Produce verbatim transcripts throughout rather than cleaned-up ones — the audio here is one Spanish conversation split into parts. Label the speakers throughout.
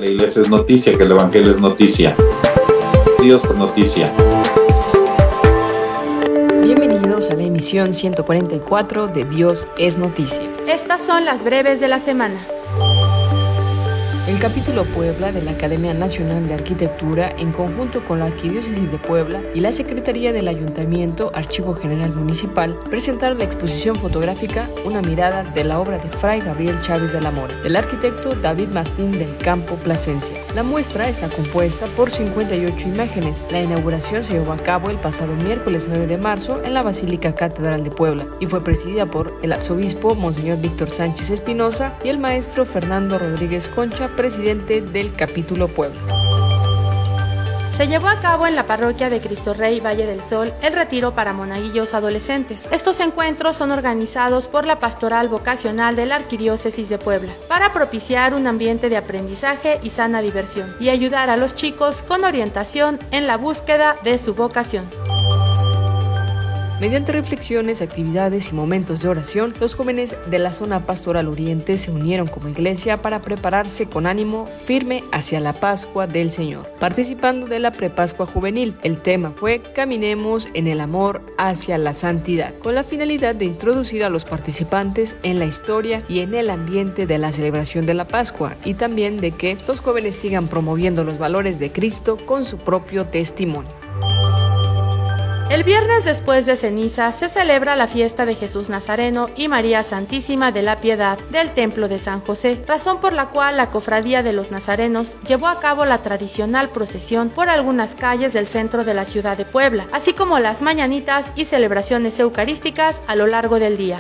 Speaker 1: la iglesia es noticia, que el evangelio es noticia. Dios es noticia.
Speaker 2: Bienvenidos a la emisión ciento cuarenta y cuatro de Dios es Noticia.
Speaker 3: Estas son las breves de la semana.
Speaker 2: El capítulo Puebla de la Academia Nacional de Arquitectura, en conjunto con la Arquidiócesis de Puebla y la Secretaría del Ayuntamiento, Archivo General Municipal, presentaron la exposición fotográfica Una mirada de la obra de Fray Gabriel Chávez de la Mora, del arquitecto David Martín del Campo Plasencia. La muestra está compuesta por cincuenta y ocho imágenes. La inauguración se llevó a cabo el pasado miércoles nueve de marzo en la Basílica Catedral de Puebla y fue presidida por el arzobispo Monseñor Víctor Sánchez Espinosa y el maestro Fernando Rodríguez Concha, presidente del capítulo Puebla.
Speaker 3: Se llevó a cabo en la parroquia de Cristo Rey Valle del Sol el retiro para monaguillos adolescentes. Estos encuentros son organizados por la Pastoral Vocacional de la Arquidiócesis de Puebla para propiciar un ambiente de aprendizaje y sana diversión y ayudar a los chicos con orientación en la búsqueda de su vocación.
Speaker 2: Mediante reflexiones, actividades y momentos de oración, los jóvenes de la zona pastoral oriente se unieron como iglesia para prepararse con ánimo firme hacia la Pascua del Señor. Participando de la Prepascua Juvenil, el tema fue Caminemos en el amor hacia la santidad, con la finalidad de introducir a los participantes en la historia y en el ambiente de la celebración de la Pascua, y también de que los jóvenes sigan promoviendo los valores de Cristo con su propio testimonio.
Speaker 3: El viernes después de ceniza se celebra la fiesta de Jesús Nazareno y María Santísima de la Piedad del Templo de San José, razón por la cual la Cofradía de los Nazarenos llevó a cabo la tradicional procesión por algunas calles del centro de la ciudad de Puebla, así como las mañanitas y celebraciones eucarísticas a lo largo del día.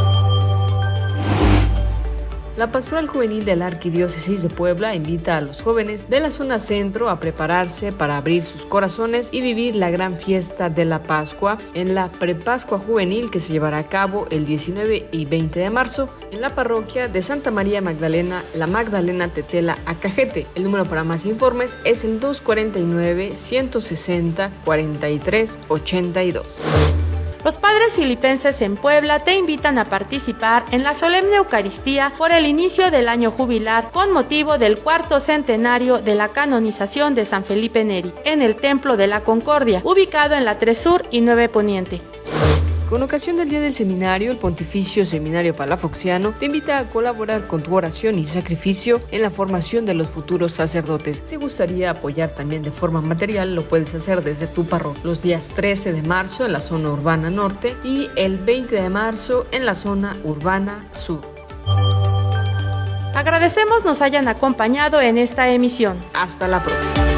Speaker 2: La Pastoral Juvenil de la Arquidiócesis de Puebla invita a los jóvenes de la zona centro a prepararse para abrir sus corazones y vivir la gran fiesta de la Pascua en la Prepascua Juvenil, que se llevará a cabo el diecinueve y veinte de marzo en la parroquia de Santa María Magdalena, la Magdalena Tetela, Acajete. El número para más informes es el dos cuarenta y nueve, ciento sesenta, cuarenta y tres, ochenta y dos.
Speaker 3: Los padres filipenses en Puebla te invitan a participar en la solemne Eucaristía por el inicio del año jubilar con motivo del cuarto centenario de la canonización de San Felipe Neri en el Templo de la Concordia, ubicado en la tres Sur y nueve Poniente.
Speaker 2: Con ocasión del Día del Seminario, el Pontificio Seminario Palafoxiano te invita a colaborar con tu oración y sacrificio en la formación de los futuros sacerdotes. ¿Te gustaría apoyar también de forma material? Lo puedes hacer desde tu parroquia. Los días trece de marzo en la zona urbana norte y el veinte de marzo en la zona urbana sur.
Speaker 3: Agradecemos nos hayan acompañado en esta emisión.
Speaker 2: Hasta la próxima.